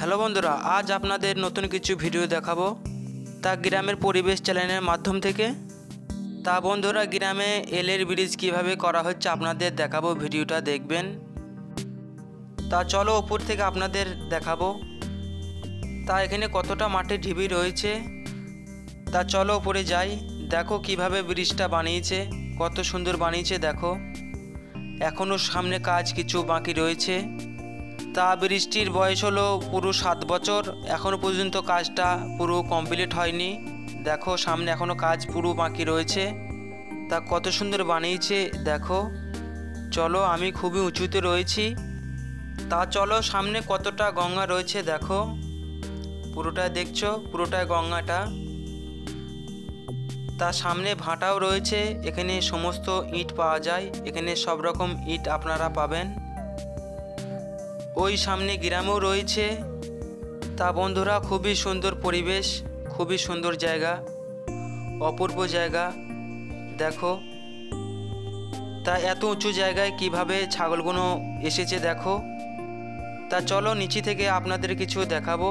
Hello বন্ধুরা, আজ আপনাদের নতুন কিছু ভিডিও দেখাবো তা গ্রামের পরিবেশ চ্যানেলের মাধ্যম থেকে। তা বন্ধুরা, গ্রামে এলের ব্রিজ কিভাবে করা হচ্ছে আপনাদের দেখাবো, ভিডিওটা দেখবেন। তা চলো উপর থেকে আপনাদের দেখাবো। তা এখানে কতটা মাটির ঢিবি রয়েছে, তা চলো উপরে যাই। দেখো কিভাবে ব্রিজটা বানিয়েছে, কত সুন্দর বানিয়েছে দেখো। এখনও সামনে কাজ কিছু বাকি রয়েছে। তা ব্রিজটির বয়স হলো পুরো 7 বছর, এখনও পর্যন্ত কাজটা পুরো কমপ্লিট হয়নি। দেখো সামনে এখনও কাজ পুরো বাকি রয়েছে। তা কত সুন্দর বানিয়েছে দেখো। চলো, আমি খুবই উঁচুতে রয়েছি। তা চলো, সামনে কতটা গঙ্গা রয়েছে দেখো, পুরোটা দেখছো, পুরোটাই গঙ্গাটা। তার সামনে ভাটাও রয়েছে, এখানে সমস্ত ইট পাওয়া যায়, এখানে সব রকম ইট আপনারা পাবেন। ওই সামনে গ্রামও রয়েছে। তা বন্ধুরা, খুবই সুন্দর পরিবেশ, খুবই সুন্দর জায়গা, অপূর্ব জায়গা দেখো। তা এত উঁচু জায়গায় কিভাবে ছাগলগুলো এসেছে দেখো। তা চলো নিচে থেকে আপনাদের কিছু দেখাবো।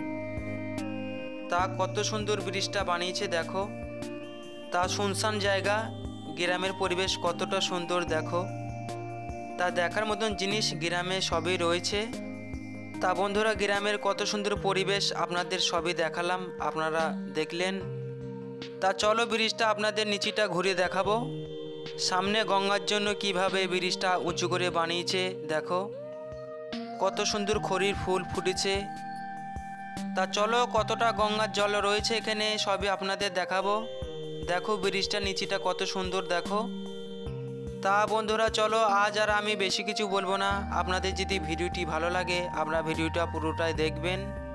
তা কত সুন্দর ব্রিজটা বানিয়েছে দেখো। তা শুনশান জায়গা, গ্রামের পরিবেশ কতটা সুন্দর দেখো। তা দেখার মতন জিনিস গ্রামে সবই রয়েছে। তা বন্ধুরা, গ্রামের কত সুন্দর পরিবেশ আপনাদের সবই দেখালাম, আপনারা দেখলেন। তা চলো ব্রিজটা আপনাদের নিচেটা ঘুরে দেখাবো। সামনে গঙ্গার জন্য কিভাবে ব্রিজটা উঁচু করে বানিয়েছে দেখো, কত সুন্দর খড়ির ফুল ফুটেছে। তা চলো, কতটা গঙ্গার জল রয়েছে এখানে সবই আপনাদের দেখাবো। দেখো ব্রিজটা নিচেটা কত সুন্দর দেখো। তা বন্ধুরা চলো, আজ আর আমি বেশি কিছু বলবো না। আপনাদের যদি ভিডিওটি ভালো লাগে আপনারা ভিডিওটা পুরোটাই দেখবেন।